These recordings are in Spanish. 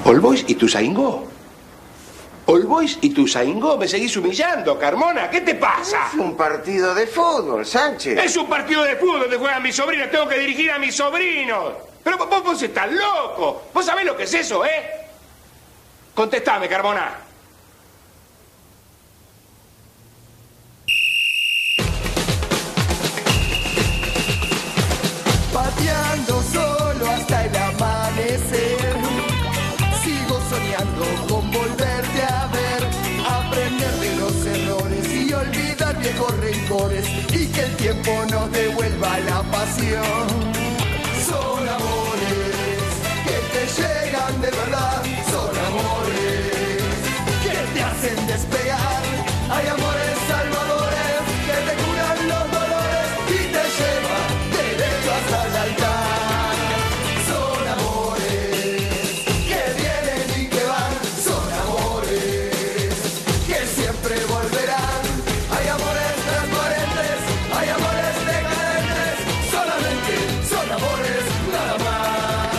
All Boys y Ituzaingó. All Boys y Ituzaingó. Me seguís humillando, Carmona. ¿Qué te pasa? Es un partido de fútbol, Sánchez. Es un partido de fútbol donde juegan mis sobrinos. Tengo que dirigir a mis sobrinos. Pero vos estás loco. ¿Vos sabés lo que es eso, Contestame, Carmona. Pateando solo hasta el amanecer. Sigo soñando con volverte a ver, aprender de los errores y olvidar viejos rencores y que el tiempo nos devuelva la pasión. Son amores que te llegan de verdad, son amores que te hacen despegar. Hay amores salvadores que te curan los dolores y te llevan derecho hasta el altar. Son amores que vienen y que van, son amores que siempre volverán. Hay amores transparentes, hay amores decadentes, solamente son amores, nada más.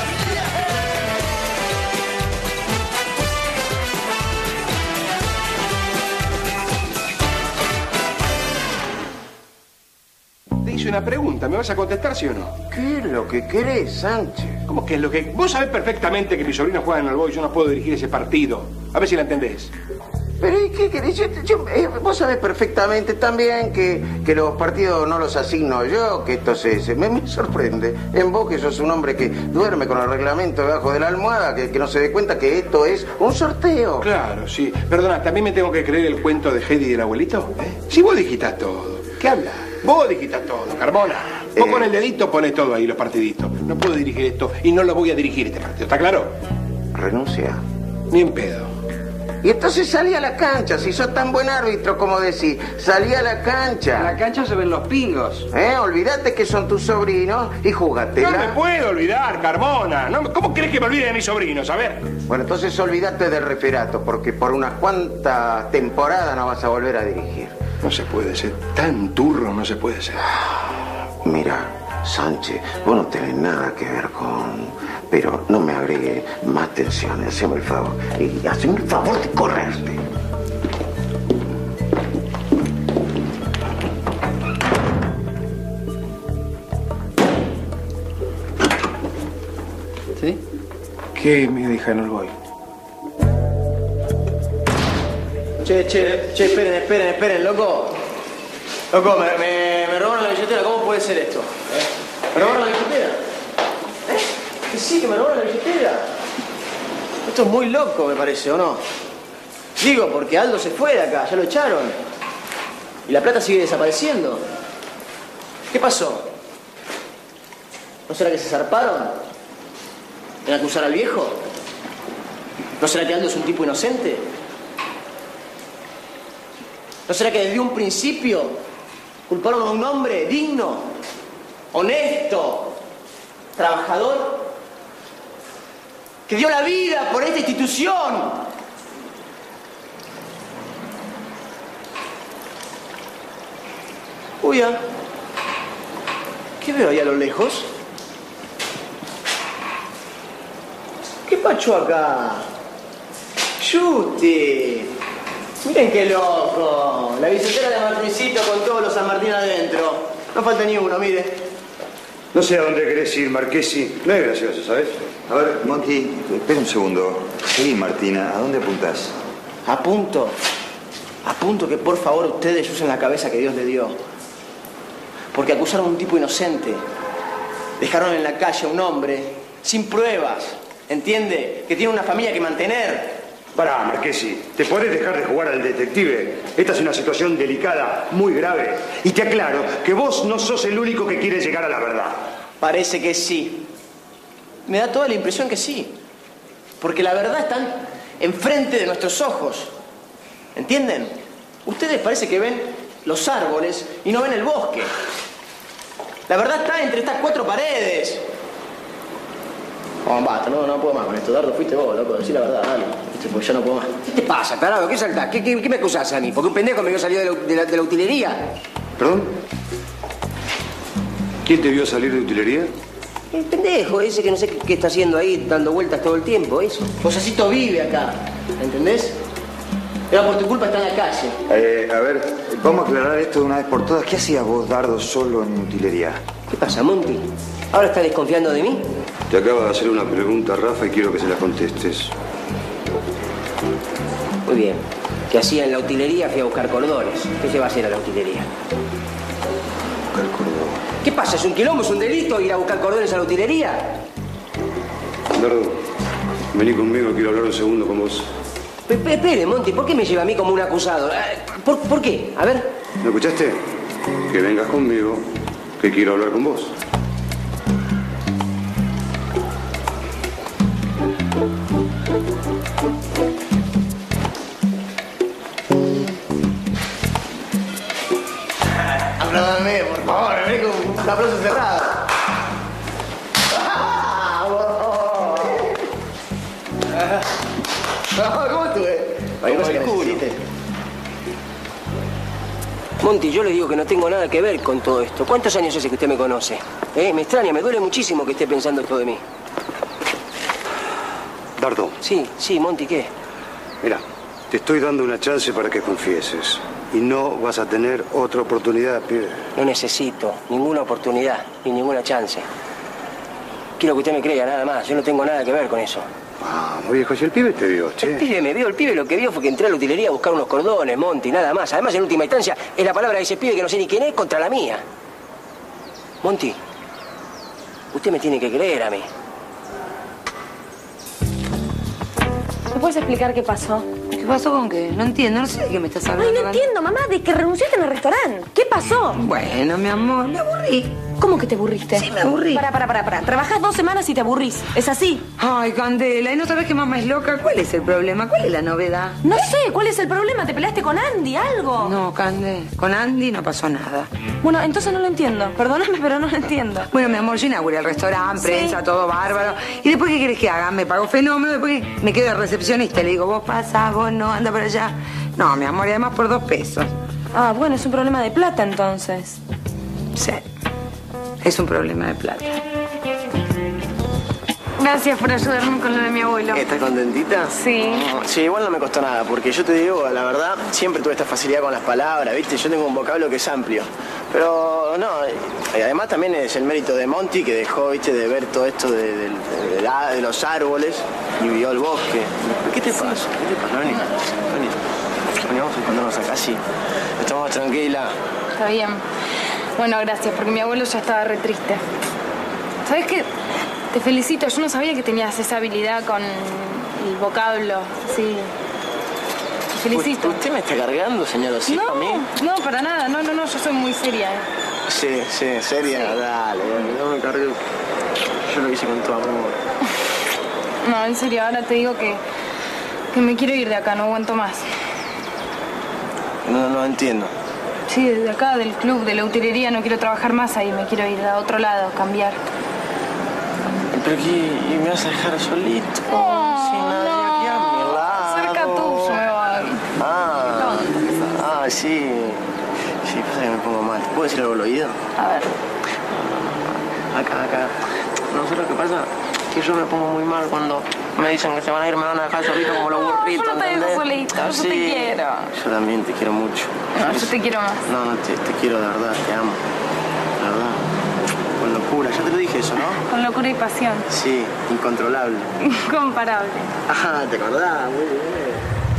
Te hice una pregunta. ¿Me vas a contestar, sí o no? ¿Qué es lo que querés, Sánchez? ¿Cómo que es lo que...? Vos sabés perfectamente que mis sobrinos juegan al Boys y yo no puedo dirigir ese partido. A ver si la entendés. Pero ¿y qué querés? Vos sabés perfectamente también que los partidos no los asigno yo, que esto me sorprende. En vos, que sos un hombre que duerme con el reglamento debajo de la almohada, que no se dé cuenta que esto es un sorteo. Claro, sí. Perdona, ¿también me tengo que creer el cuento de Heidi y del abuelito? Si vos dijiste todo. ¿Qué hablas? Vos dijiste todo, Carmona. Vos con el dedito pones todo ahí, los partiditos. No puedo dirigir esto y no lo voy a dirigir este partido. ¿Está claro? Renuncia. Ni en pedo. Y entonces salí a la cancha, si sos tan buen árbitro como decís. Salí a la cancha. En la cancha se ven los pingos. Olvídate que son tus sobrinos y júgatela. No me puedo olvidar, Carmona. ¿Cómo crees que me olvide de mis sobrinos? A ver. Bueno, entonces olvídate del referato, porque por unas cuantas temporadas no vas a volver a dirigir. No se puede ser tan turro, no se puede ser. Mira, Sánchez, vos no tenés nada que ver con... Pero no me agregue más tensiones, haceme el favor. Y haceme el favor de correrte. ¿Sí? ¿Qué me dejan el Boy? Che, esperen, loco. Loco, me robaron la billetera, ¿cómo puede ser esto? ¿Me robaron la billetera? Que sí, que me robaron la billetera. Esto es muy loco, me parece, ¿o no? Digo, porque Aldo se fue de acá, ya lo echaron. Y la plata sigue desapareciendo. ¿Qué pasó? ¿No será que se zarparon en acusar al viejo? ¿No será que Aldo es un tipo inocente? ¿No será que desde un principio culparon a un hombre digno, honesto, trabajador, que dio la vida por esta institución? Uy, ¿qué veo ahí a lo lejos? ¿Qué pacho acá? ¡Chuti! Miren qué loco. La billetera de Martincito con todos los San Martín adentro. No falta ni uno, mire. No sé a dónde querés ir, Marquesi. No es gracioso, ¿sabes? A ver, Monty, espera un segundo. Sí, Martina, ¿a dónde apuntás? Apunto que por favor ustedes usen la cabeza que Dios les dio. Porque acusaron a un tipo inocente. Dejaron en la calle a un hombre sin pruebas. ¿Entiende? Que tiene una familia que mantener. Pará, Marquesi, ¿te podés dejar de jugar al detective? Esta es una situación delicada, muy grave. Y te aclaro que vos no sos el único que quiere llegar a la verdad. Parece que sí. Me da toda la impresión que sí. Porque la verdad está enfrente de nuestros ojos. ¿Entienden? Ustedes parece que ven los árboles y no ven el bosque. La verdad está entre estas cuatro paredes. Oh, basta, no puedo más con esto. Dardo, fuiste vos, loco. Decí la verdad, dale. Porque yo no puedo más. ¿Qué te pasa, tarado? ¿Qué saltás? ¿Qué me acusás a mí? Porque un pendejo me vio salir de la utilería. ¿Perdón? ¿Quién te vio salir de utilería? El pendejo ese que no sé qué está haciendo ahí, dando vueltas todo el tiempo, eso. Josecito vive acá, ¿entendés? Pero por tu culpa está en la calle. A ver, vamos a aclarar esto de una vez por todas. ¿Qué hacías vos, Dardo, solo en utilería? ¿Qué pasa, Monty? ¿Ahora estás desconfiando de mí? Te acaba de hacer una pregunta, Rafa, y quiero que se la contestes. Muy bien. ¿Qué hacía en la utilería? Fui a buscar cordones. ¿Qué se va a hacer a la utilería? Buscar cordones. ¿Qué pasa? ¿Es un quilombo? ¿Es un delito ir a buscar cordones a la utilería? Dardo, vení conmigo, quiero hablar un segundo con vos. Espere, Monty, ¿por qué me lleva a mí como un acusado? ¿Por qué? A ver. ¿Me escuchaste? Que vengas conmigo, que quiero hablar con vos. Apláudame, por favor, vení con un aplauso cerrado. ¿Cómo estuve? ¿Hay cosa que necesite? Monty, yo le digo que no tengo nada que ver con todo esto. ¿Cuántos años hace que usted me conoce? Me extraña, me duele muchísimo que esté pensando esto de mí. Dardo. Sí, Monty, ¿qué? Mira, te estoy dando una chance para que confieses. Y no vas a tener otra oportunidad, pibe. No necesito ninguna oportunidad ni ninguna chance. Quiero que usted me crea, nada más. Yo no tengo nada que ver con eso. Vamos, viejo, si el pibe te vio, che. El pibe me vio, el pibe lo que vio fue que entré a la utilería a buscar unos cordones, Monty, nada más. Además, en última instancia, es la palabra de ese pibe que no sé ni quién es contra la mía. Monty, usted me tiene que creer a mí. ¿Me puedes explicar qué pasó? ¿Qué pasó con qué? No entiendo, no sé de qué me estás hablando. Ay, no entiendo, mamá, de que renunciaste en el restaurante. ¿Qué pasó? Bueno, mi amor, me aburrí. ¿Cómo que te aburriste? Sí, me aburrí. Para. Trabajás 2 semanas y te aburrís. ¿Es así? Ay, Candela, ¿y no sabes que mamá es loca? ¿Cuál es el problema? ¿Cuál es la novedad? No sé, ¿cuál es el problema? ¿Te peleaste con Andy? ¿Algo? No, Cande, con Andy no pasó nada. Bueno, entonces no lo entiendo. Perdóname, pero no lo entiendo. Bueno, mi amor, yo inauguré el restaurante, prensa, Sí. todo bárbaro. ¿Y después qué querés que haga? Me pago fenómeno, después me quedo de recepcionista. Le digo, vos pasás, vos no, anda para allá. No, mi amor, y además por 2 pesos. Ah, bueno, es un problema de plata entonces. Sí, es un problema de plata. Gracias por ayudarme con lo de mi abuelo. ¿Estás contentita? Sí. Sí, igual no me costó nada, porque yo te digo, la verdad, siempre tuve esta facilidad con las palabras, ¿viste? Yo tengo un vocablo que es amplio. Pero no, además también es el mérito de Monty, que dejó, ¿viste?, de ver todo esto de los árboles y vio el bosque. ¿Qué te pasa? ¿Qué te pasa? Vení, vamos a encontrarnos acá, sí. Estamos tranquila. Está bien. Bueno, gracias, porque mi abuelo ya estaba re triste. ¿Sabes qué? Te felicito. Yo no sabía que tenías esa habilidad con el vocablo. Sí. Te felicito. ¿Usted me está cargando, señor Osito, a mí? No, para nada. No, yo soy muy seria. Sí, seria. Sí. Dale, no me cargues. Yo lo hice con tu amor. No, en serio, ahora te digo que me quiero ir de acá, no aguanto más. No entiendo. Sí, de acá, del club, de la utilería, no quiero trabajar más ahí, me quiero ir a otro lado, cambiar. Pero aquí, ¿y me vas a dejar solito? Sin nadie aquí a mi lado. Cerca tuyo me voy. Sí. Sí, pasa que me pongo mal. ¿Te puedo decir algo al oído? A ver. Acá. No sé lo que pasa, que yo me pongo muy mal cuando me dicen que se van a ir, me van a dejar solito como los burritos. Yo no te dejo ¿entendés? solito, yo te quiero. Yo también te quiero mucho. No, yo te quiero más. No, te quiero de verdad, te amo. De verdad. Con locura, ya te lo dije eso, ¿no? Con locura y pasión. Sí, incontrolable. Incomparable. Ajá, ¿te acordás? Muy bien.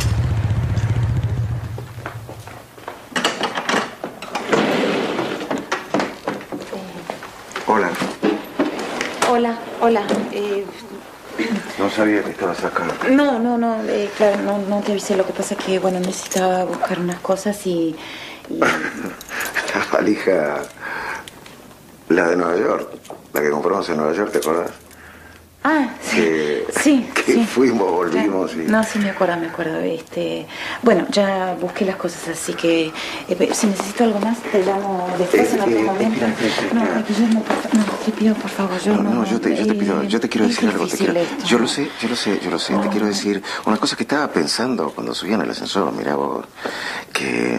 Hola. Hola. No sabía que estabas acá. No, claro, no te avisé. Lo que pasa es que, bueno, necesitaba buscar unas cosas y... La valija, la de Nueva York, la que compramos en Nueva York, ¿te acordás? Ah, sí. Que fuimos, volvimos y... No, sí, me acuerdo. Bueno, ya busqué las cosas, así que si necesito algo más, te llamo después en otro momento. Espera. No, Guillermo, te pido, por favor, yo te pido, yo te quiero decir algo. Yo lo sé. Te quiero decir una cosa que estaba pensando cuando subía en el ascensor, mirá vos, que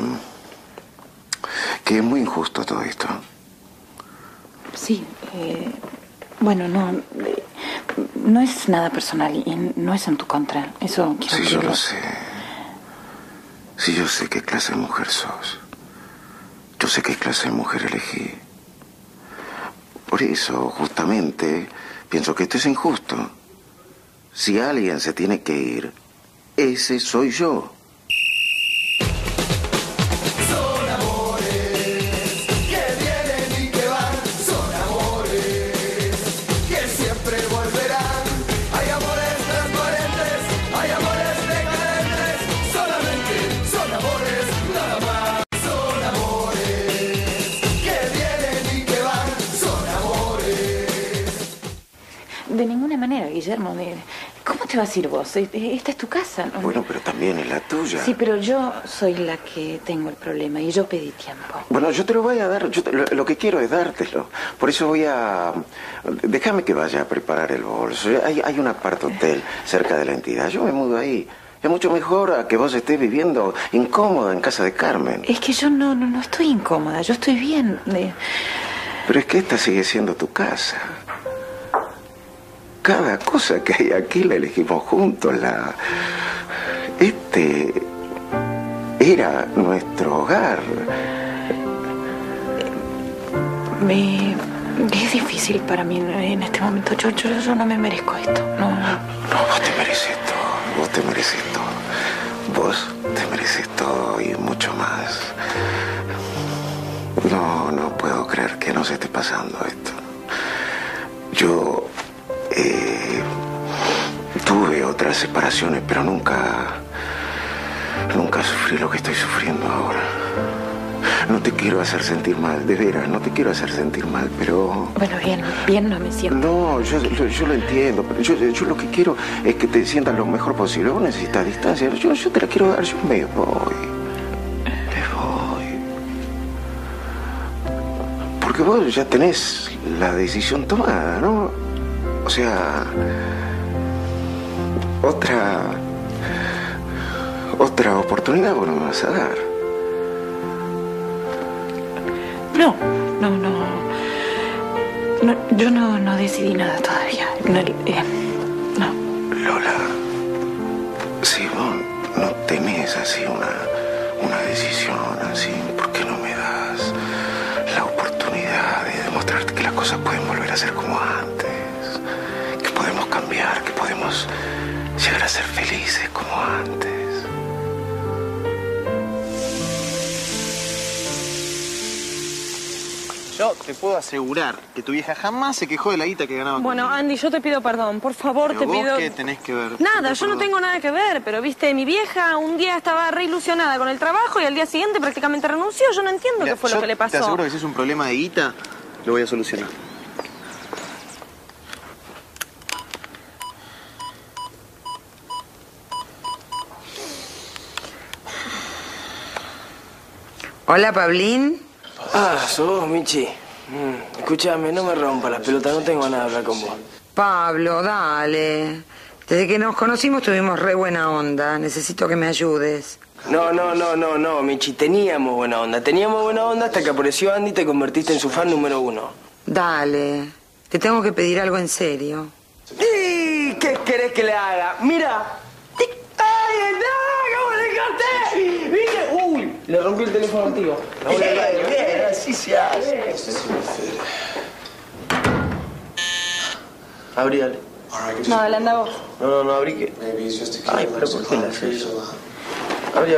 es muy injusto todo esto. Sí, Bueno, no es nada personal y no es en tu contra. Eso quiero decir. Sí, yo lo sé. Sí, yo sé qué clase de mujer sos. Yo sé qué clase de mujer elegí. Por eso, justamente, pienso que esto es injusto. Si alguien se tiene que ir, ese soy yo. Son amores que vienen y que van. Son amores que siempre volverán. Hay amores transparentes, hay amores decadentes. Solamente son amores, nada más. Son amores que vienen y que van. Son amores. De ninguna manera, Guillermo. ¿Cómo te vas a ir vos? Esta es tu casa, ¿no? Bueno, pero también es la tuya. Sí, pero yo soy la que tengo el problema y yo pedí tiempo. Bueno, yo te lo voy a dar. Lo que quiero es dártelo. Por eso voy a... Déjame que vaya a preparar el bolso. Hay un apart-hotel cerca de la entidad. Yo me mudo ahí. Es mucho mejor a que vos estés viviendo incómoda en casa de Carmen. Es que yo no estoy incómoda. Yo estoy bien. Pero es que esta sigue siendo tu casa. Cada cosa que hay aquí la elegimos juntos. Este era nuestro hogar. Es difícil para mí en este momento. Yo no me merezco esto. No, vos te mereces todo. Vos te mereces todo. Vos te mereces todo y mucho más. No puedo creer que nos esté pasando esto. Yo tuve otras separaciones, pero nunca sufrí lo que estoy sufriendo ahora. No te quiero hacer sentir mal, de veras, no te quiero hacer sentir mal, pero... Bueno, bien no me siento. No, yo lo entiendo, pero yo lo que quiero es que te sientas lo mejor posible. Vos necesitas distancia, yo te la quiero dar, yo me voy. Porque vos ya tenés la decisión tomada, ¿no? O sea, otra oportunidad vos no me vas a dar. No, yo no decidí nada todavía. No. Lola, si vos no tenés así una decisión así, ¿por qué no me das la oportunidad de demostrarte que las cosas pueden volver a ser como antes? Que podemos cambiar, que podemos llegar a ser felices como antes. Yo te puedo asegurar que tu vieja jamás se quejó de la guita que ganaba. Bueno, Andy, yo te pido perdón. Por favor, Pero te vos pido... ¿qué tenés que ver? Nada, yo no tengo nada que ver, pero viste, mi vieja un día estaba re ilusionada con el trabajo y al día siguiente prácticamente renunció. Yo no entiendo qué fue lo que le pasó. Te aseguro que si es un problema de guita, lo voy a solucionar. Hola, Pablín. Ah, sos vos, Michi. Escúchame, no me rompa las pelotas, no tengo nada de hablar con vos. Pablo, dale. Desde que nos conocimos tuvimos re buena onda. Necesito que me ayudes. No, Michi, teníamos buena onda hasta que apareció Andy y te convertiste en su fan número 1. Dale. Te tengo que pedir algo en serio. ¿Y qué querés que le haga? Mira. ¡Ay, no! ¿Cómo le corté? ¿Viste? ¡Uy! Le rompí el teléfono al tío. Bien, así se hace. Abrí, dale. No, dale, anda vos. No, abrí que... Ay, pero ¿por qué le haces eso? Abrí.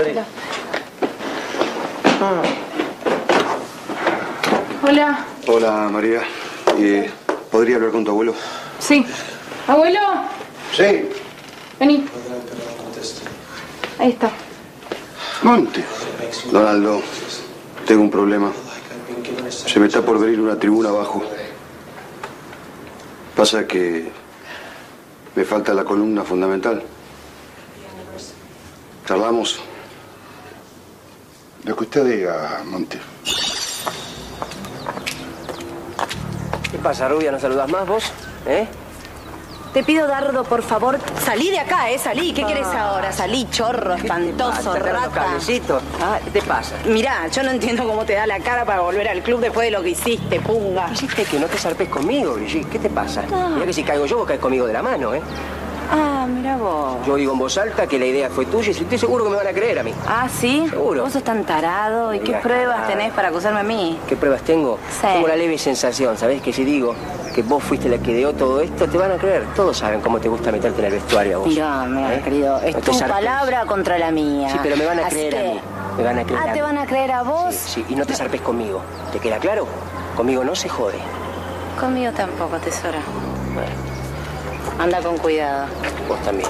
Hola. Hola, María. ¿Podría hablar con tu abuelo? Sí. ¿Abuelo? Sí. Vení. Ahí está. Monte. Donaldo, tengo un problema. Se me está por venir una tribuna abajo. Pasa que me falta la columna fundamental. Charlamos. Lo que usted diga, Monte. ¿Qué pasa, rubia? ¿No saludás más vos? Te pido, Dardo, por favor, salí de acá, salí. ¿Qué querés ahora? Salí, chorro, espantoso, rata. ¿Qué te pasa? Mirá, yo no entiendo cómo te da la cara para volver al club después de lo que hiciste, punga. Hiciste que no te zarpes conmigo, Brigitte. ¿Qué te pasa? Mirá que si caigo yo, vos caes conmigo de la mano, ¿eh? Ah, mira vos. Yo digo en voz alta que la idea fue tuya y estoy seguro que me van a creer a mí. Ah, ¿sí? Seguro. Vos sos tan tarado. ¿Y qué pruebas tenés para acusarme a mí? ¿Qué pruebas tengo? Sí. Tengo la leve sensación, ¿sabés? Que si digo que vos fuiste la que ideó todo esto, te van a creer. Todos saben cómo te gusta meterte en el vestuario a vos. Mirá, querido, es No te tu zarpes. palabra contra la mía. Sí, pero me van a Así creer a que- mí. Me van a creer a Ah, mí. ¿te van a creer a vos? Sí, y no te zarpes conmigo. ¿Te queda claro? Conmigo no se jode. Conmigo tampoco, tesoro. Anda con cuidado. Vos también.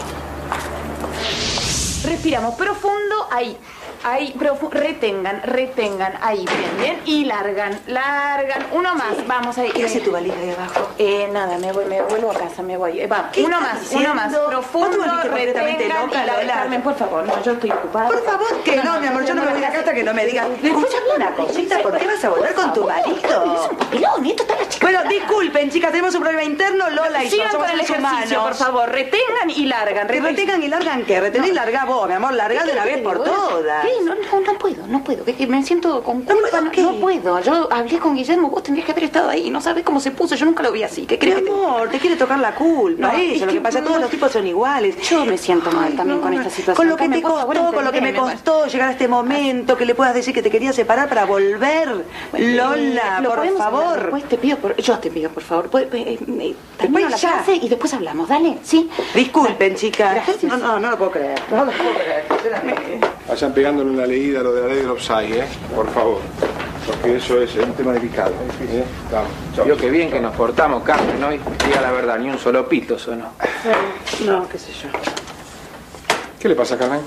Respiramos profundo, ahí. Ahí, retengan, ahí, bien, y largan. Uno más, vamos ahí. ¿Qué hace tu valija ahí abajo? Nada, me vuelvo a casa, me voy. Vamos, ¿Qué uno estás más, diciendo? profundo, ¿Vos te volviste completamente retengan loca, y largan. Lola? Carmen, por favor, no, yo estoy ocupada. Por favor, que no, mi amor, yo no me voy a casa que no me digas. Escúchame una cosita, ¿por qué vas a volver con tu marido? Pelón, esto está la chica. Bueno, disculpen, chicas, tenemos un problema interno, Lola y yo Sigan somos con el seres ejercicio, humanos. por favor, retengan y largan. ¿Que retengan y largan qué? Retener y larga vos, mi amor, larga de una vez por todas. ¿Qué? No puedo. Que me siento con culpa. No puedo. Yo hablé con Guillermo, vos tendrías que haber estado ahí. No sabés cómo se puso. Yo nunca lo vi así. ¿Qué crees? Mi amor, te quiere tocar la culpa. No, Eso, es lo que que pasa, todos los tipos son iguales. Yo me siento mal también con esta situación. Con lo que Carmen, te por favor, costó, con lo que me entendeme. costó llegar a este momento, que le puedas decir que te quería separar para volver. Lola, ¿Lo por podemos hablar favor. después? Yo te pido, por favor. Termino Después la ya. clase y después hablamos. Dale, ¿sí? Disculpen, chicas. Gracias. No lo puedo creer. No lo puedo creer. Vayan pegándole una leída a lo de la ley del offside, por favor. Porque eso es un tema delicado. Vamos, chao. Vio que bien que nos portamos, Carmen, hoy. Diga la verdad, ni un solo pito sonó. No, qué sé yo. ¿Qué le pasa, Carmen?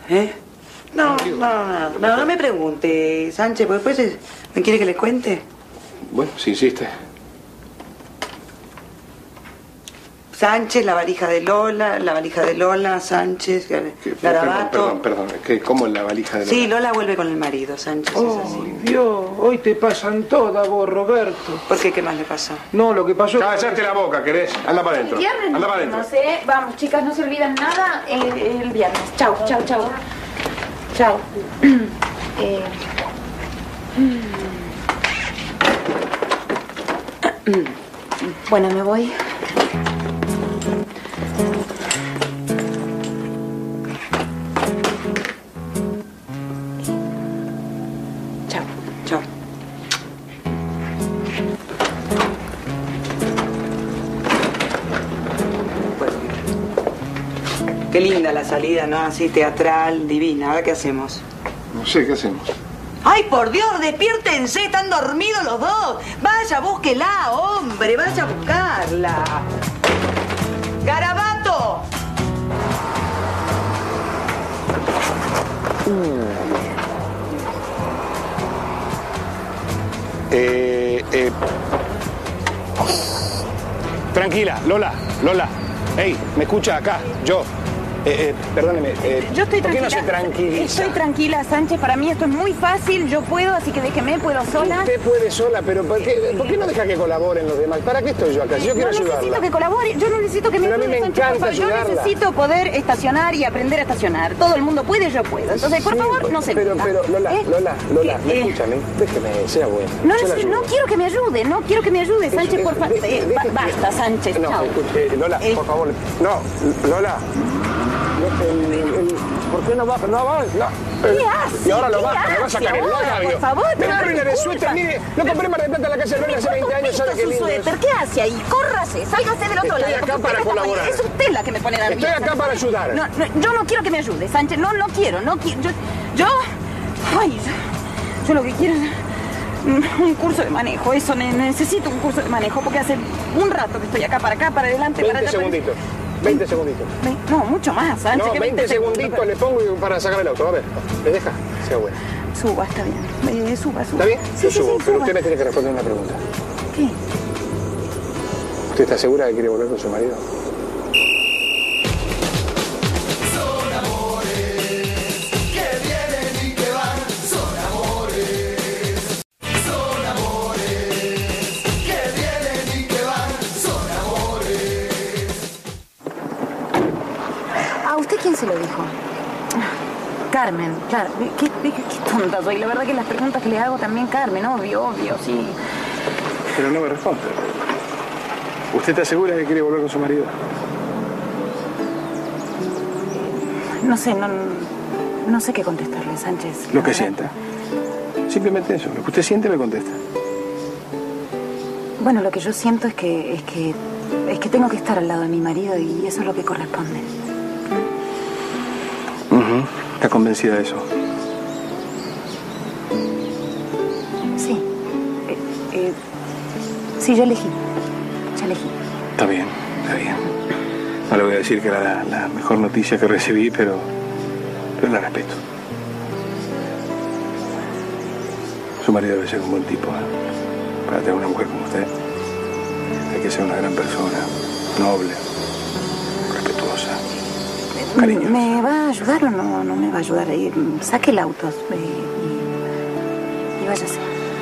No me pregunte, Sánchez, porque después me quiere que le cuente. Bueno, si insiste. Sánchez, la valija de Lola, Sánchez, Garabato. Perdón, ¿cómo la valija de Lola? Sí, Lola vuelve con el marido, Sánchez, es así. Dios, hoy te pasan todas vos, Roberto. ¿Por qué? ¿Qué más le pasó? No, lo que pasó... Cállate la boca, ¿querés? Anda para adentro. Viernes Anda para nos adentro. vemos, ¿eh? Vamos, chicas, no se olvidan nada el viernes. Chau. Chau. Bueno, me voy. Chao. Qué linda la salida, ¿no? Así teatral, divina. ¿Ahora qué hacemos? No sé, ¿qué hacemos? ¡Ay, por Dios! ¡Despiértense! ¡Están dormidos los dos! ¡Vaya, búsquela, hombre! ¡Vaya a buscarla! ¡Garabato! Tranquila, Lola. Ey, ¿me escucha acá? Yo. Perdóneme. Yo estoy ¿Por qué tranquila. no se tranquiliza? Estoy tranquila, Sánchez. Para mí esto es muy fácil. Yo puedo, así que déjeme, puedo sola. Usted puede sola, pero ¿por qué no deja que colaboren los demás? ¿Para qué estoy yo acá? Si yo quiero No ayudarla. necesito que colabore, yo no necesito que me Pero a mí ayude, me Sánchez, por encanta favor. Yo ayudarla. necesito poder estacionar y aprender a estacionar. Todo el mundo puede, yo puedo. Entonces, por Sí, favor, no se Pero, meta. Lola, ¿Qué? escúchame. Déjeme, sea bueno. No, Yo la no ayudo. quiero que me ayude, Sánchez, por favor. Basta, Sánchez, No, chao. escuche, Lola, por favor. No, Lola. ¿Por qué no baja? No. ¿Qué hace? Y ahora lo ¿Qué baja, me va a hace sacar el ahora? labio. Por favor, Pero no, Carolina de disculpa. suéter, mire, lo compré más de plata en la calle Herrera hace 20 años, ¿sabe qué lindo es? suéter, ¿qué hace ahí? Córrase, sálgase del otro Estoy lado. acá porque para usted me está colaborar. poniendo- Es usted la que me pone nerviosa. Estoy acá para ayudar. No, yo no quiero que me ayude, Sánchez. No quiero. Yo lo que quiero es un curso de manejo. Eso, necesito un curso de manejo porque hace un rato que estoy acá, para adelante, 20 para allá. segunditos. 20 segunditos. No, mucho más, Sánchez. No, que 20 segunditos le pongo para sacar el auto. A ver, ¿le deja? Sea bueno. Suba, está bien. Suba. ¿Está bien? Sí, Yo sí, subo, sí, pero suba. usted me tiene que responder una pregunta. ¿Qué? ¿Usted está segura de que quiere volver con su marido? Carmen, claro. Qué tonta soy. La verdad que las preguntas que le hago también Carmen, obvio, sí. Pero no me responde. ¿Usted te asegura que quiere volver con su marido? No sé, no sé qué contestarle, Sánchez. Lo que sienta. Simplemente eso. Lo que usted siente me contesta. Bueno, lo que yo siento es que tengo que estar al lado de mi marido y eso es lo que corresponde. ¿Está convencida de eso? Sí. Sí, ya elegí. Está bien. No le voy a decir que era la mejor noticia que recibí, pero la respeto. Su marido debe ser un buen tipo, ¿eh? Para tener una mujer como usted hay que ser una gran persona, noble, respetuosa, cariñosa. ¿Me va a ayudar o no me va a ayudar? Saque el auto y váyase.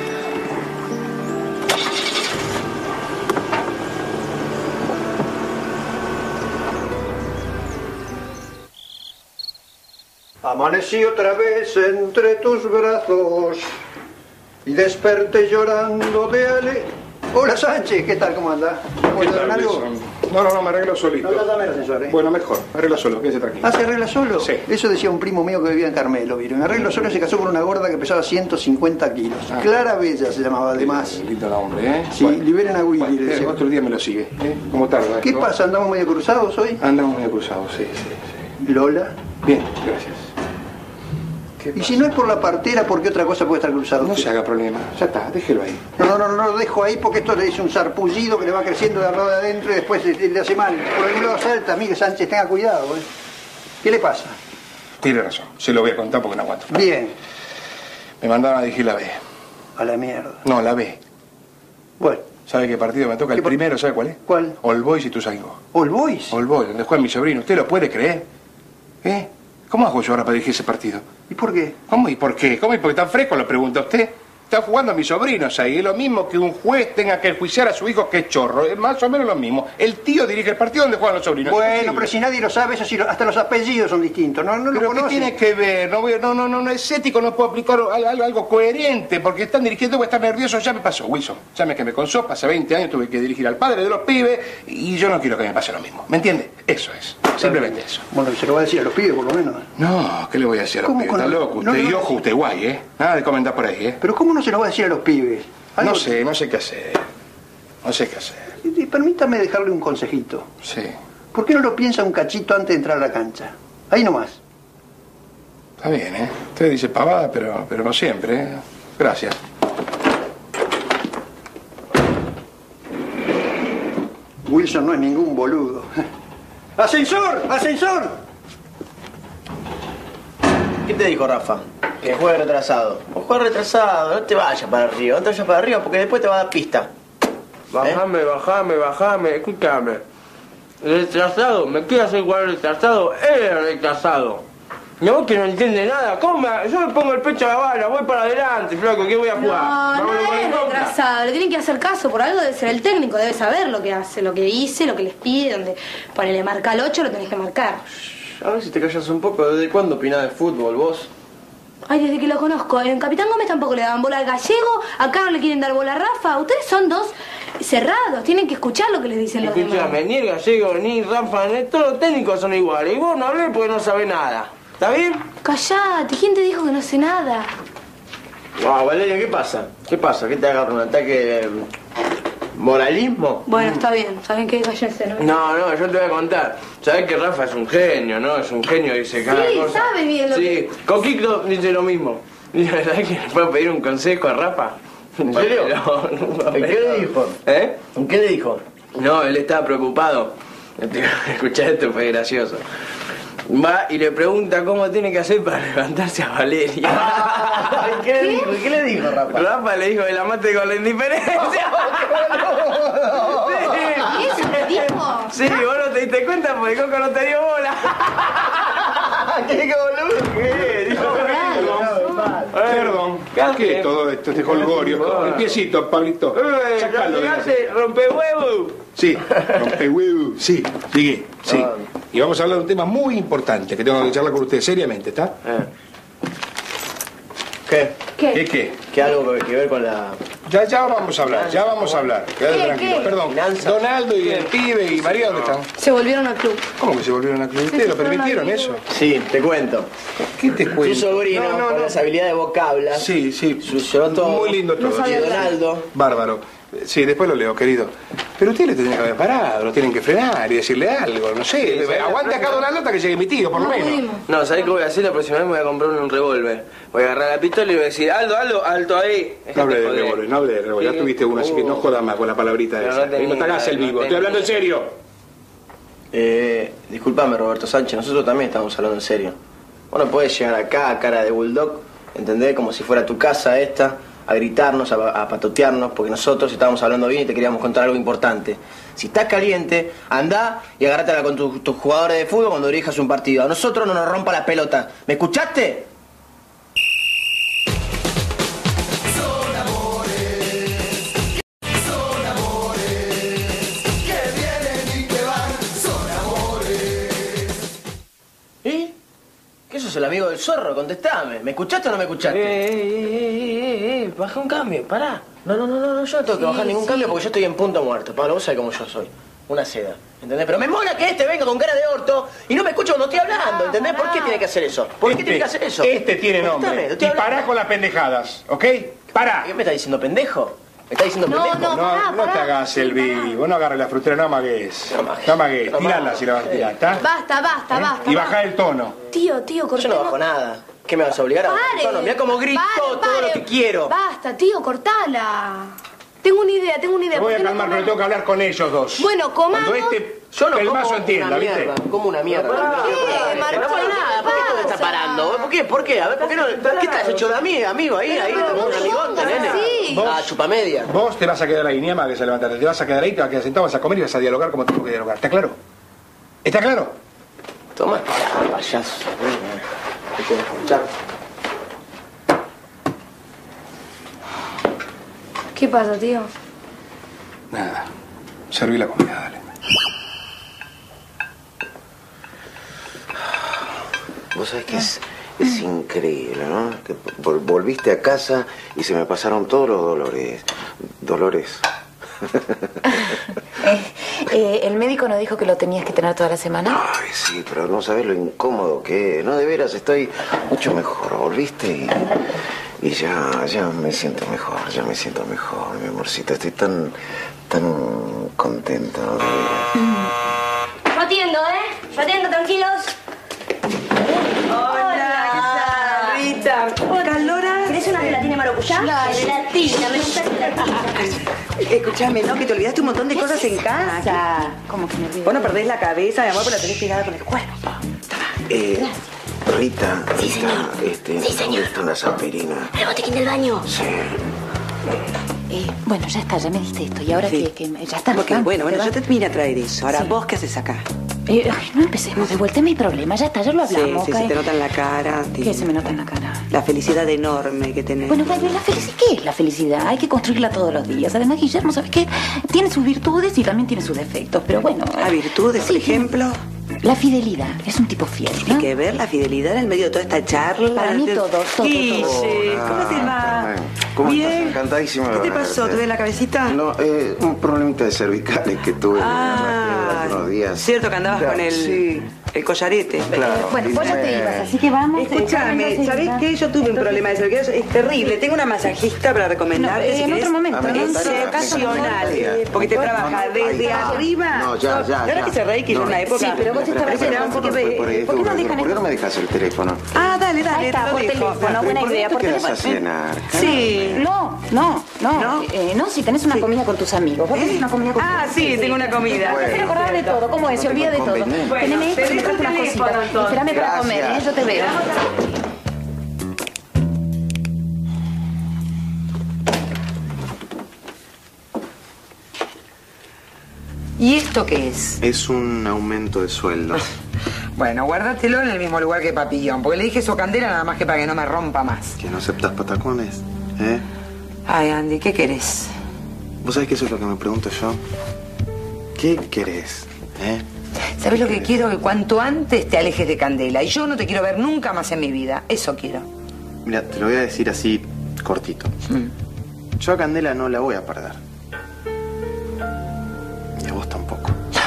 Amanecí otra vez entre tus brazos y desperté llorando de ale. Hola Sánchez, ¿qué tal? ¿Cómo anda? ¿Qué tal, Wilson? No, me arreglo solito. No, dame el ascensor, ¿eh? Bueno, mejor, me arreglo solo, quédese tranquilo. ¿Ah, se arregla solo? Sí. Eso decía un primo mío que vivía en Carmelo, ¿vieron? Me arreglo solo, se casó con una gorda que pesaba 150 kilos. Clara Bella se llamaba, además. Lindo nombre, ¿eh? Sí, bueno, liberen a Willy, le decía. Otro día me lo sigue, ¿eh? ¿Cómo tarda? ¿Qué pasa? ¿Andamos medio cruzados hoy? Andamos medio cruzados, sí. ¿Lola? Bien, gracias. Y si no es por la partera, ¿por qué otra cosa puede estar cruzado? No se haga problema, ya está, déjelo ahí. No lo dejo ahí porque esto le dice un sarpullido que le va creciendo de al lado de adentro y después le hace mal. Por algún lado salta, mire Sánchez, tenga cuidado, ¿eh? ¿Qué le pasa? Tiene razón, se lo voy a contar porque no aguanto. Bien. Me mandaron a dirigir la B. A la mierda. No, la B. Bueno. ¿Sabe qué partido me toca? El primero, ¿sabe cuál es? ¿Cuál? All Boys y Ituzaingó. ¿All Boys? All Boys, donde juega mi sobrino. ¿Usted lo puede creer? ¿Eh? ¿Cómo hago yo ahora para dirigir ese partido? ¿Y por qué? ¿Cómo y por qué? ¿Cómo y por qué tan fresco? Lo pregunta usted. Está jugando a mis sobrinos ahí. Es lo mismo que un juez tenga que enjuiciar a su hijo que es chorro. Es más o menos lo mismo. El tío dirige el partido donde juegan los sobrinos. Bueno, pero si nadie lo sabe, eso sí, hasta los apellidos son distintos. No lo ¿Pero conoce. qué tiene que ver? No es ético, no puedo aplicar algo coherente, porque están dirigiendo, voy a estar nervioso. Ya me pasó, Wilson. Ya me quemé con sopa, hace 20 años tuve que dirigir al padre de los pibes y yo no quiero que me pase lo mismo. ¿Me entiende? Eso es. Simplemente eso. Bueno, se lo va a decir a los pibes, por lo menos. No, ¿qué le voy a decir a los pibes? Está loco usted. Y ojo, usted guay, ¿eh? Nada de comentar por ahí, ¿eh? Pero ¿cómo no se lo va a decir a los pibes? No sé qué hacer. No sé qué hacer. Y permítame dejarle un consejito. Sí. ¿Por qué no lo piensa un cachito antes de entrar a la cancha? Ahí nomás. Está bien, ¿eh? Usted dice pavada, pero no siempre, ¿eh? Gracias. Wilson no es ningún boludo. ¡Ascensor! ¡Ascensor! ¿Qué te dijo Rafa? Que juegue retrasado. Vos juegas retrasado, no te vayas para arriba, porque después te va a dar pista. Bajame, escúchame. El retrasado, me quiere hacer jugar retrasado, él es retrasado. Y vos que no entiende nada, ¿cómo? Yo me pongo el pecho a la bala, voy para adelante, flaco, ¿qué voy a jugar? No es retrasado, le tienen que hacer caso, por algo debe ser el técnico, debe saber lo que hace, lo que dice, lo que les pide, donde ponele marca el 8, lo tenés que marcar. A ver si te callas un poco, ¿desde cuándo opinás de fútbol vos? Ay, desde que lo conozco, en Capitán Gómez tampoco le daban bola al Gallego, acá no le quieren dar bola a Rafa, ustedes son dos cerrados, tienen que escuchar lo que les dicen los demás. Escuchame, ni el Gallego, ni Rafa, todos los técnicos son iguales, y vos no hablés porque no sabés nada. ¿Está bien? Callate, ¿quién te dijo que no sé nada? Wow, Valeria, ¿qué pasa? ¿Qué pasa? ¿Qué te agarra un ataque de moralismo? Bueno, está bien, ¿saben qué? Cállense, ¿no? No, yo te voy a contar. Sabés que Rafa es un genio, ¿no? Es un genio, dice cada cosa. Sí, sabe bien lo que... Sí, Coquito dice lo mismo. ¿Sabés que le puedo pedir un consejo a Rafa? ¿En serio? ¿En qué le dijo? ¿Eh? ¿En qué le dijo? No, él estaba preocupado. Escuchá esto, fue gracioso. Va y le pregunta cómo tiene que hacer para levantarse a Valeria. ¿Qué le dijo? ¿Qué le dijo, Rafa? Rafa le dijo que la mate con la indiferencia. ¿Eso te dijo? Sí, vos no te diste cuenta porque Coco no te dio bola. ¿Qué boludo? ¿Qué? Dijo Perdón. ¿Qué es todo esto? Este jolgorio. El piecito, Pablito. Sácalo de ahí. Rompe huevo. Sí, rompe huevo. Sí, sigue. Sí. Y vamos a hablar de un tema muy importante que tengo que charlar con usted seriamente, ¿está? ¿Qué? ¿Qué? ¿Qué? ¿Qué algo que ver con la... Ya vamos a hablar, ya vamos a hablar. Quédate ¿Qué? tranquilo. ¿Qué? Perdón, Donaldo y el pibe y María, ¿dónde están? Se volvieron al club. ¿Cómo que se volvieron a club? ¿Ustedes lo permitieron eso? Sí, te cuento. ¿Qué te cuento? Tu sobrino, con las habilidades vocablas. Sí. Sucedió todo. Muy lindo todo. Y Donaldo. Bárbaro. Sí, después lo leo, querido. Pero ustedes le tendrían que haber parado, lo tienen que frenar y decirle algo, no sé. Aguante acá Donaldo hasta que llegue mi tío, por lo menos. No, ¿sabés qué voy a hacer? La próxima vez me voy a comprar un revólver. Voy a agarrar la pistola y voy a decir, alto ahí. No hable de revólver, no hable de revólver. Ya tuviste uno, así que no jodas más con la palabrita esa. No te hagas el vivo, estoy hablando en serio. Disculpame, Roberto Sánchez, nosotros también estamos hablando en serio. Vos no podés llegar acá a cara de bulldog, ¿entendés? Como si fuera tu casa esta, a gritarnos, a patotearnos, porque nosotros estábamos hablando bien y te queríamos contar algo importante. Si estás caliente, andá y agárratela con tus jugadores de fútbol cuando dirijas un partido. A nosotros no nos rompa la pelota. ¿Me escuchaste? ¿Qué sos el amigo del zorro? Contestame. ¿Me escuchaste o no me escuchaste? Baja un cambio, pará. No, yo no tengo que bajar ningún cambio porque yo estoy en punto muerto. Pablo, vos sabés cómo yo soy. Una seda, ¿entendés? Pero me mola que este venga con cara de orto y no me escucha cuando estoy hablando, ¿entendés? ¿Por qué tiene que hacer eso? ¿Por qué tiene que hacer eso? Este tiene nombre. Y pará con las pendejadas, ¿ok? Pará. ¿Qué me está diciendo, pendejo? ¿Me está diciendo pendejo? No te hagas el vivo, no agarres la frutera, no amagues. No amagues, tirala si la vas a tirar, ¿está? Basta. Y bajá el tono. Tío, cortemos. Yo no bajo nada. ¿Qué me vas a obligar a bajar el tono? Mirá cómo grito todo lo que quiero. Basta, tío, cortala. Tengo una idea. Me voy a calmar, pero tengo que hablar con ellos dos. Bueno, comamos. Cuando yo no el como mazo entienda, una mierda, ¿viste? como una mierda. ¿Por qué, Martín? No pasa nada, ¿por qué te está parando? ¿Por qué? A ver, ¿por qué no? ¿Qué estás hecho de amigo ahí? Ahí tengo un amigote, nene. Sí. Chupamedia. Vos te vas a quedar ahí, ni ama que se levantarte. Te vas a quedar ahí, te vas a quedar sentado, vas a comer y vas a dialogar como tengo que dialogar. ¿Está claro? ¿Está claro? Toma, payaso. Hay que escuchar. ¿Qué pasa, tío? Nada. Serví la comida, dale. Vos sabés que es increíble, ¿no? Que volviste a casa y se me pasaron todos los dolores. ¿El médico no dijo que lo tenías que tener toda la semana? Ay, sí, pero no sabés lo incómodo que es. No, de veras, estoy mucho mejor. Volviste y ya me siento mejor, mi amorcito. Estoy tan contento, de veras. Yo atiendo, tranquilos. Hola, Rita. Calora. ¿Querés una gelatina de maracuyá? Gelatina, me gusta gelatina. Escúchame, ¿no? Que te olvidaste un montón de cosas en casa. ¿Cómo que me olvidé? Vos no perdés la cabeza, mi amor, pero la tenés pegada con el cuerpo. Rita, Sí, señor. ¿dónde están las aspirinas? ¿El botiquín del baño? Sí. Bueno, ya está, ya me diste esto. ¿Y ahora Sí. qué? Ya está. Porque, bueno, ¿te yo vas? te vine a traer eso. Ahora, Sí. ¿vos qué haces acá? Ay, no empecemos de vuelta, es mi problema. Ya está, ya lo hablamos. Sí, ¿ok? se te nota en la cara. ¿Qué se me nota en la cara? La felicidad enorme que tenés. Bueno, ¿qué es la felicidad? Hay que construirla todos los días. Además, Guillermo, ¿sabes qué? Tiene sus virtudes y también tiene sus defectos. Pero bueno... ¿A virtudes, por ejemplo? La fidelidad. Es un tipo fiel, ¿no? Tiene que ver la fidelidad en medio de toda esta charla. Para mí todo. Guille, ¿cómo te va? ¿Cómo Bien. estás? Encantadísimo de ¿Qué te verte. pasó? ¿Te duele la cabecita? No, un problemita de cervicales que tuve hace unos días. Cierto que andabas con el collarete. Claro. Bueno, vos ya te ibas, así que vamos. Escúchame, ¿sabés qué? Yo tuve un problema de cervicales. Es terrible. Tengo una masajista para recomendarte. No, si en querés. otro momento, ¿no? Excepcional. Porque te trabaja desde arriba. No, ya. La verdad que se reí que yo en una época... Sí, pero vos te estabas Espera, haciendo... ¿por qué ¿Por qué no me dejas el teléfono? Ah, dale, Ahí está, te lo por dejo. teléfono, buena idea. ¿Por Por qué te quedas a teléfono. cenar? Sí. No, si tenés una comida con tus amigos. Vos tenés una comida con tus amigos. Sí, tengo una comida. Te quiero acordar de todo. ¿Cómo es? Se olvida de todo. Teneme esto, te me dejo el trajo unas teléfono, cositas. entonces. Espérame para comer, Gracias. Yo te veo. ¿Y esto qué es? Es un aumento de sueldo. Bueno, guárdatelo en el mismo lugar que Papillón, porque le dije eso a Candela nada más que para que no me rompa más. ¿Que no aceptas patacones? ¿Eh? Ay, Andy, ¿qué querés? ¿Vos sabés que eso es lo que me pregunto yo? ¿Qué querés? ¿Sabés lo que quiero? Que cuanto antes te alejes de Candela. Y yo no te quiero ver nunca más en mi vida. Eso quiero. Mira, te lo voy a decir así, cortito. Yo a Candela no la voy a perder. Y a vos tampoco.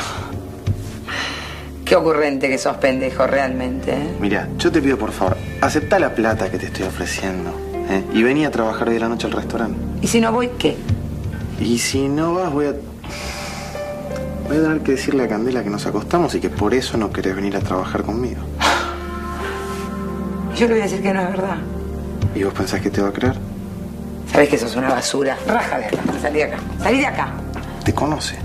Qué ocurrente que sos, pendejo, realmente, ¿eh? Mira, yo te pido por favor, aceptá la plata que te estoy ofreciendo, ¿eh? Y vení a trabajar hoy de la noche al restaurante. ¿Y si no voy, qué? Y si no vas, voy a tener que decirle a Candela que nos acostamos y que por eso no querés venir a trabajar conmigo. Yo le voy a decir que no es verdad. ¿Y vos pensás que te va a creer? Sabés que sos una basura. Raja de acá, salí de acá. Salí de acá. Te conoce.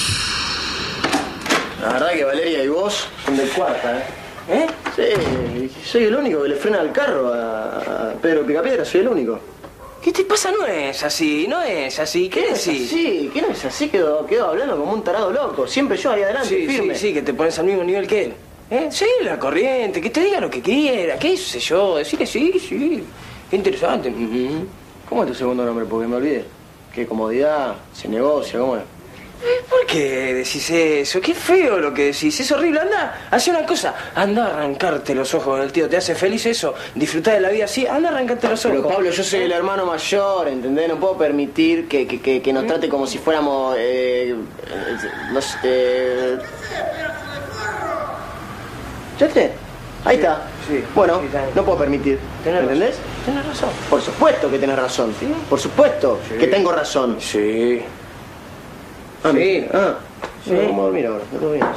La verdad que Valeria y vos son del cuarta, ¿eh? ¿Eh? Sí, soy el único que le frena el carro a Pedro Picapiedra, soy el único. ¿Qué te pasa? No es así, no es así. ¿Qué decís? Sí, ¿qué no es así? Quedó hablando como un tarado loco. Siempre yo ahí adelante, Sí, firme. sí, que te pones al mismo nivel que él. Seguí la corriente, que te diga lo que quiera, qué sé yo, decirle sí. Qué interesante. ¿Cómo es tu segundo nombre? Porque me olvidé. ¿Qué comodidad? ¿Se negocia? ¿Cómo es? ¿Por qué decís eso? Qué feo lo que decís. Es horrible. Anda, haz una cosa. Anda a arrancarte los ojos con el tío. ¿Te hace feliz eso? Disfrutar de la vida así. Anda a arrancarte los ojos. Pero Pablo, yo soy el hermano mayor, ¿entendés? No puedo permitir que nos trate como si fuéramos... ¿Chaste? Ahí está. Sí. Bueno, Sí, está bien. no puedo permitir. ¿Entendés? Tenés razón. Por supuesto que tenés razón. ¿Sí? Por supuesto Sí. que tengo razón. Sí. Sí. Sí. Vamos a dormir ahora. Todo bien.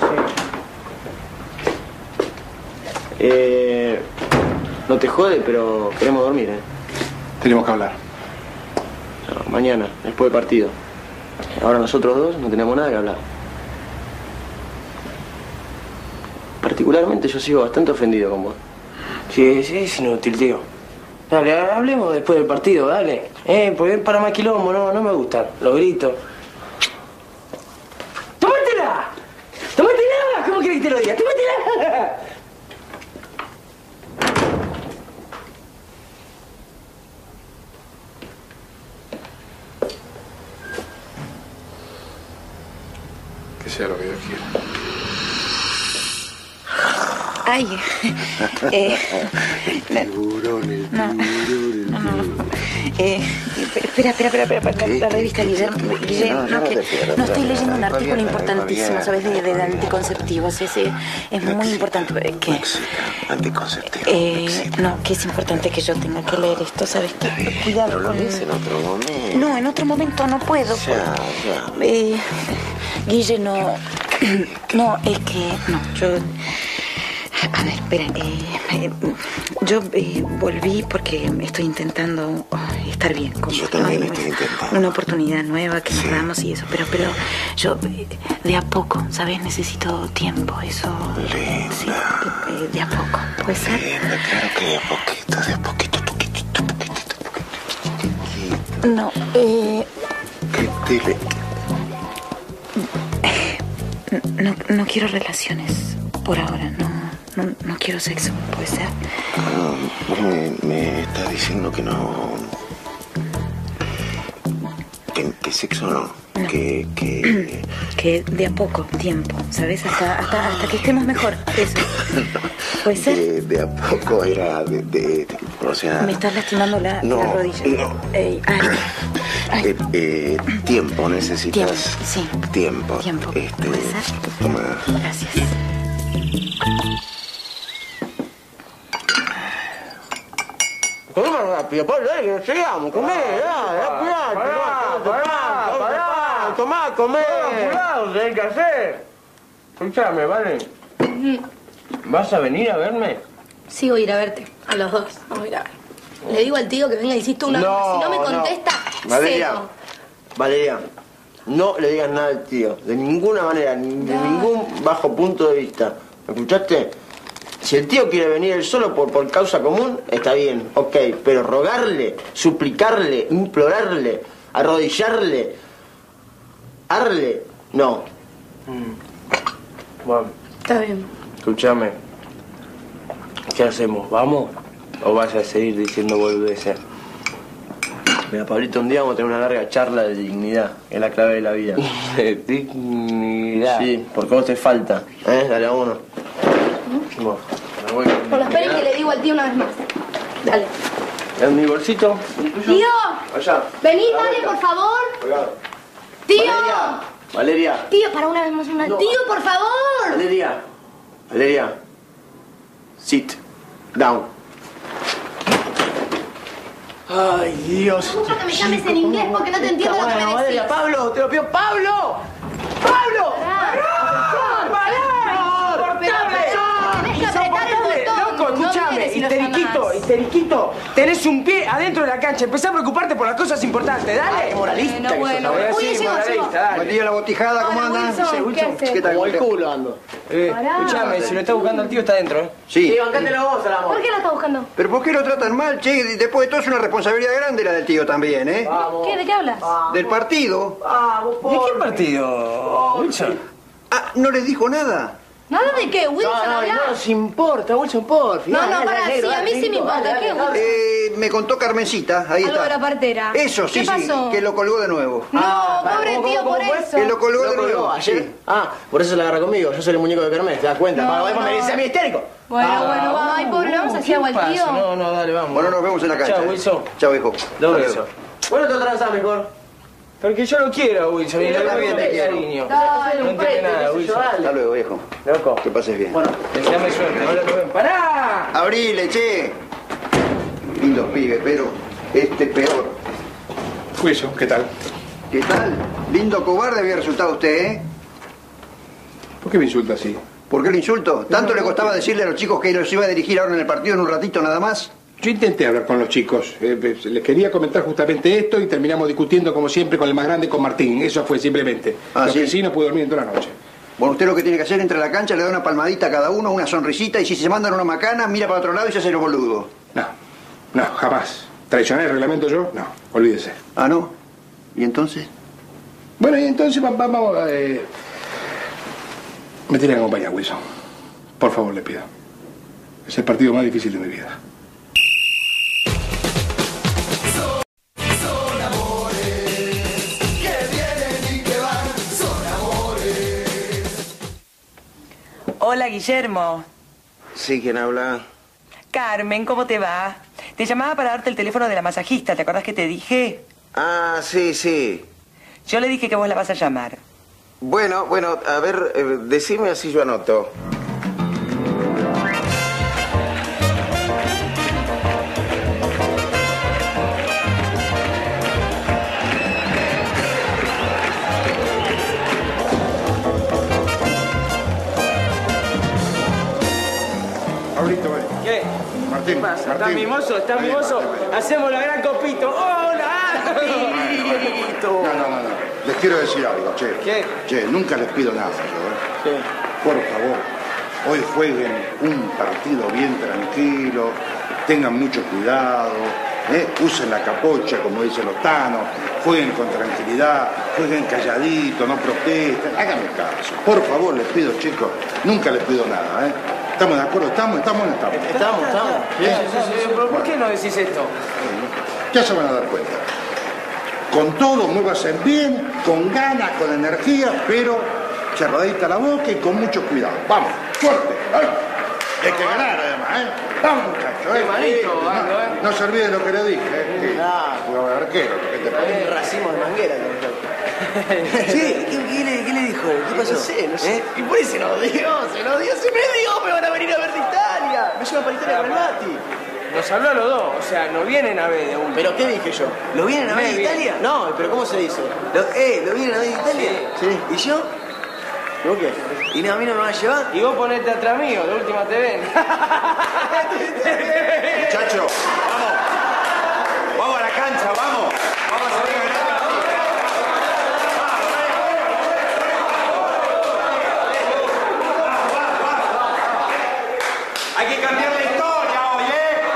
No te jode, pero queremos dormir, ¿eh? Tenemos que hablar. No, mañana, después del partido. Ahora nosotros dos no tenemos nada que hablar. Particularmente yo sigo bastante ofendido con vos. Sí, es inútil, tío. Dale, hablemos después del partido, dale. Porque para más quilombo, no me gustan. Los gritos. ¡Tómatela! ¡Tómatela! ¿Cómo querés que te lo diga? ¡Tómatela! Que sea lo que Dios quiera. Ay, espera, la revista Guillermo. No estoy leyendo un artículo importantísimo, ¿sabes? De anticonceptivos, es muy importante. ¿Qué? Anticonceptivos. No, que es importante que yo tenga que leer esto, ¿sabes? Cuidado Pero lo con... lees en otro momento. No, en otro momento no puedo. Ya. Guille, no, es que... No, yo... A ver, espera, yo volví porque estoy intentando estar bien. Yo también estoy intentando. Una oportunidad nueva que nos damos y eso, pero yo de a poco, ¿sabes? Necesito tiempo, eso... Linda. Sí, de a poco, ¿puede ser? Linda, claro que de a poquito, poquitito. No, no quiero relaciones por ahora, no quiero sexo, ¿puede ser? Vos me estás diciendo que no... Que sexo no. Que de a poco, tiempo, ¿sabes? Hasta que estemos mejor, eso. ¿Puede ser? De a poco era o sea... Me estás lastimando la rodilla. No. Tiempo necesitas. Sí. Tiempo. ¿Puede ser? Toma. Gracias. Comé más rápido, Pablo, dale que nos llegamos. Comé, pará. Tomá, comé. Apurado, tenés que hacer. Escúchame, ¿vale? ¿Vas a venir a verme? Sí, voy a ir a verte. A los dos. Vamos a ir a ver. Le digo al tío que venga y hiciste una... No, si no me contesta, Valeria, seco. Valeria, no le digas nada al tío. De ninguna manera, ni de ningún bajo punto de vista. ¿Me escuchaste? Si el tío quiere venir él solo por causa común, está bien, ok. Pero rogarle, suplicarle, implorarle, arrodillarle, no. Bueno, Está bien. escúchame. ¿Qué hacemos? ¿Vamos? ¿O vas a seguir diciendo boludeces? Mira, Pablito, un día vamos a tener una larga charla de dignidad, que es la clave de la vida. ¿De dignidad? Sí, porque vos te falta. Dale a uno. Bueno, esperen que le digo al tío una vez más. Dale. En mi bolsito. Tío, Allá. vení, La dale, vuelta. por favor. Colgado. Tío. Valeria. Tío, para una vez más una. No. Tío, por favor. Valeria. Valeria. Sit. Down. Ay, Dios. Busco que me llames en inglés porque no te entiendo lo que me decís. Valeria, Pablo, te lo pido. ¡Pablo! ¡Pablo! Loco, escúchame, histeriquito. Tenés un pie adentro de la cancha. Empezá a preocuparte por las cosas importantes. Dale. Qué moralista que sos. Uy, Sí, moralista, dale. Buen día, la botijada, ¿cómo Hola, andan? Wilson, ¿qué haces? ¿Qué tal? Como el culo ando. Escuchame, si lo está buscando el tío, está adentro, ¿eh? Sí. Sí, bancátelo vos, al amor. ¿Por qué la está buscando? ¿Pero por qué lo tratan mal, che? Después de todo es una responsabilidad grande la del tío también, ¿eh? ¿Qué? ¿De qué hablas? Del partido. ¿De qué partido, Wilson? Ah, ¿no les dijo nada? ¿Nada de qué? Wilson, habla. No nos importa, Wilson, por No, para, sí, a mí sí me importa. ¿Qué, Wilson? Me contó Carmencita, ahí Algo está. de la partera. Eso, sí, ¿Qué pasó? sí, que lo colgó de nuevo. No, pobre tío, por eso. Que lo colgó de nuevo. ¿Ayer? Ah, por eso la agarra conmigo. Yo soy el muñeco de Kermés, ¿te das cuenta? No, Para me dice a mí histérico. Bueno, va, ay, pobre, vamos a hacer agua al tío. No, dale, vamos. Bueno, nos vemos en la cancha. Chao, Wilson. Chao, hijo. Doble Hasta eso. luego. Bueno, te transás mejor. Porque yo lo quiero, Wilson. Y Yo le también te quiero. cariño. Dale, No entiende nada, Wilson. Hasta luego, viejo. Loco. Que pases bien. Bueno, deseame suerte. Ahora te ven. ¡Pará! Abrile, che. Lindos pibes, pero este peor. Wilson, ¿qué tal? ¿Qué tal? Lindo cobarde había resultado usted, ¿eh? ¿Por qué me insulta así? ¿Por qué lo insulto? ¿Tanto le costaba decirle a los chicos que los iba a dirigir ahora en el partido en un ratito nada más? Yo intenté hablar con los chicos. Les quería comentar justamente esto y terminamos discutiendo como siempre con el más grande, con Martín. Eso fue simplemente. Ah, Lo ¿sí? que sí no pude dormir en toda la noche. Bueno, usted lo que tiene que hacer, entra a la cancha, le da una palmadita a cada uno, una sonrisita, y si se mandan una macana, mira para otro lado y se hace lo boludo. No, jamás. ¿Traicionar el reglamento yo? No, olvídese. Ah, ¿no? ¿Y entonces? Bueno, y entonces vamos a... Me tienen que acompañar, Wilson. Por favor, le pido. Es el partido más difícil de mi vida. Hola, Guillermo. Sí, ¿quién habla? Carmen, ¿cómo te va? Te llamaba para darte el teléfono de la masajista, ¿te acordás que te dije? Ah, sí, sí. Yo le dije que vos la vas a llamar. Bueno, a ver, decime así yo anoto. Pablito, ¿Qué? Martín, ¿Qué pasa? ¿Está Martín. mimoso? ¿Está Vení, mimoso? vení. Hacemos la gran copito. ¡Hola! No. Les quiero decir algo, che. ¿Qué? Che, nunca les pido nada, yo, ¿Qué? Por favor, hoy jueguen un partido bien tranquilo, tengan mucho cuidado, usen la capocha, como dicen los tanos, jueguen con tranquilidad, jueguen calladito, no protesten, háganme caso. Por favor, les pido, chicos, nunca les pido nada, ¿Estamos de acuerdo? ¿Estamos o no estamos? Estamos. Sí. ¿Pero por qué no decís esto? Ya se van a dar cuenta. Con todo, muévase bien, con ganas, con energía, pero cerradita la boca y con mucho cuidado. Vamos, fuerte. ¡Ay! Hay que ganar además, Vamos, muchachos. Qué malito, ando, No se olvide lo que le dije, jugador arquero. ¿Qué te parece? Racimo de manguera. Sí, ¿qué le dijo? ¿Qué pasó? No sé. Y por eso se lo dio, me van a venir a ver de Italia. Me llevan para Italia con el Bati. Nos habló a los dos, o sea, nos vienen a ver de último. ¿Pero qué dije yo? ¿Lo vienen a ver de Italia? No, pero ¿cómo se dice? ¿Lo vienen a ver de Italia? Sí. ¿Y yo? ¿Vos qué? ¿Y no, a mí no me van a llevar? Y vos ponete atrás mío, de última te ven. Muchachos, Vamos a la cancha, vamos. Vamos a ver. Hay que cambiar la historia hoy,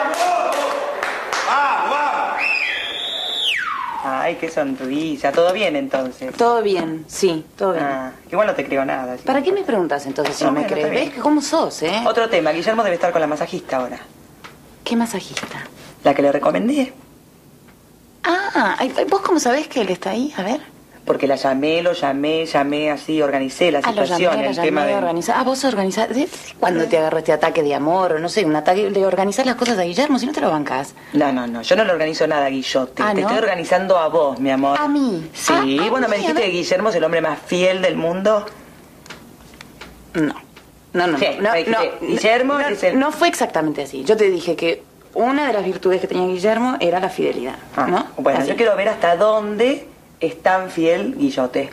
¡Vamos! Ay, qué sonrisa. ¿Todo bien, entonces? Todo bien, sí, todo bien. Ah, igual no te creo nada. ¿Sí? ¿Para qué me preguntas entonces si no me bueno, crees? está bien. ¿Ves que cómo sos, eh? Otro tema. Guillermo debe estar con la masajista ahora. ¿Qué masajista? La que le recomendé. Ah, ay, ¿vos cómo sabés que él está ahí? A ver. Porque la llamé, lo llamé, así, organicé la situación, el tema de... vos organizás. ¿Cuándo te agarró este ataque de amor? O no sé, un ataque de organizar las cosas a Guillermo, si no te lo bancás. No, yo no le organizo nada a Guillote. ¿Ah, Te no? estoy organizando a vos, mi amor. ¿A mí? Sí, bueno, me dijiste que Guillermo es el hombre más fiel del mundo. No, Sí, me dijiste, Guillermo es el... No fue exactamente así. Yo te dije que una de las virtudes que tenía Guillermo era la fidelidad, ¿no? Bueno, Así. yo quiero ver hasta dónde es tan fiel Guillote.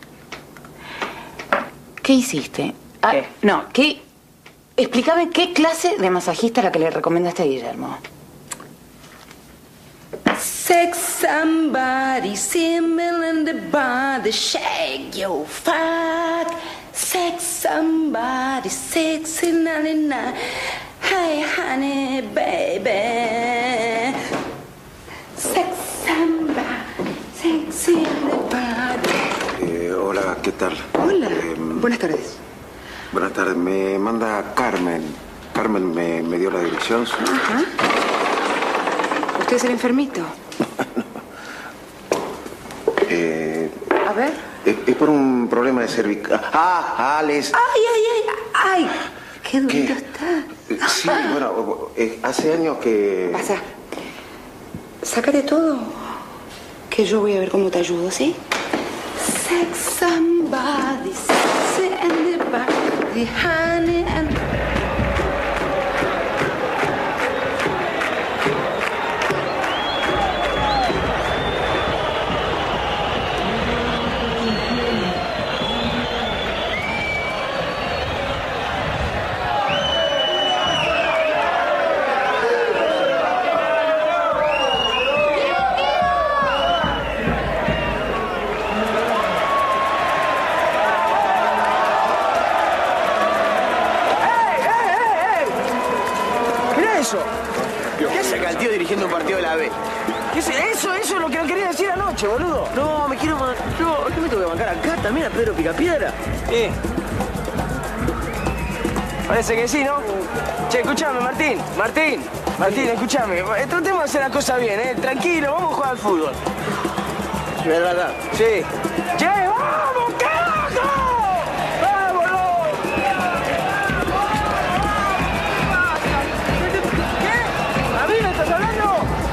¿Qué hiciste? ¿Qué? Explícame qué clase de masajista es la que le recomendaste a Guillermo. Sex somebody, simmer in the body, shake your fuck. Sex somebody, sexy 99. Hey honey, baby. Sex somebody, sexy in the body. Hola, ¿qué tal? Hola, buenas tardes. Buenas tardes, me manda Carmen. Carmen me dio la dirección. Ajá. ¿Usted es el enfermito? A ver. Es por un problema de cervical. Alex. ¡Ay! ¡Qué durito está! Sí, bueno, hace años que... Pasa. Sácate todo, que yo voy a ver cómo te ayudo, ¿sí? Sex somebody, sexy and the body, honey and... ¿Qué hace acá el tío dirigiendo un partido de la B? Eso es lo que no quería decir anoche, boludo. No, me quiero... ¿Qué me tengo que bancar acá también a Pedro Picapiedra? Parece que sí, ¿no? Che, escuchame, Martín, escuchame. Tratemos de hacer las cosas bien, ¿eh? Tranquilo, vamos a jugar al fútbol. ¿De verdad? Sí. ¡Che, vamos, carajo! ¡Vámonos! ¿Qué? ¿A mí me estás hablando?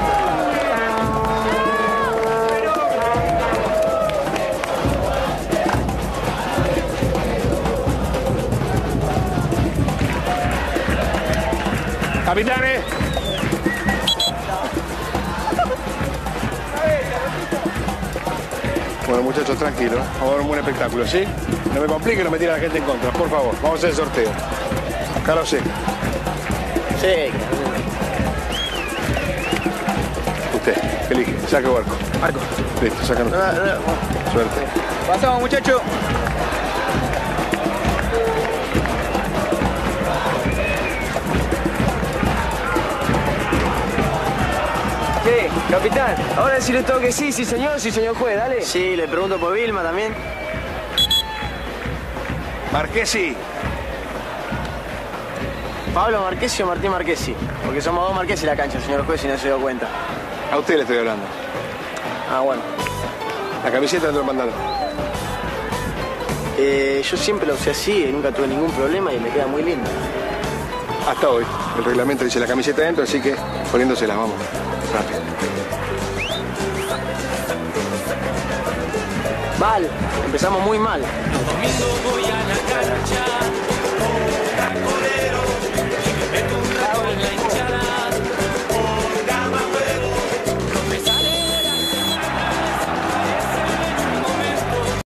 Capitanes. Bueno, muchachos, tranquilos. Vamos a ver un buen espectáculo, ¿sí? No me complique, no me tire a la gente en contra, por favor. Vamos a hacer el sorteo. Cara seca. Seca. Usted, elige. Saque o arco. Arco. Listo, sácanos. Suerte. Pasamos, muchachos. ¿Qué? Capitán, ahora decirle todo que sí señor juez, dale. Sí, le pregunto por Vilma también. Marquesi. ¿Pablo Marquesi o Martín Marquesi? Porque somos dos Marquesi en la cancha, señor juez, si no se dio cuenta. A usted le estoy hablando. Ah, bueno. La camiseta te lo mandaron. Yo siempre lo usé así y nunca tuve ningún problema y me queda muy lindo. Hasta hoy. El reglamento dice la camiseta adentro, así que poniéndosela, vamos. Rápido. Mal. Empezamos muy mal. Domingo voy a la cancha.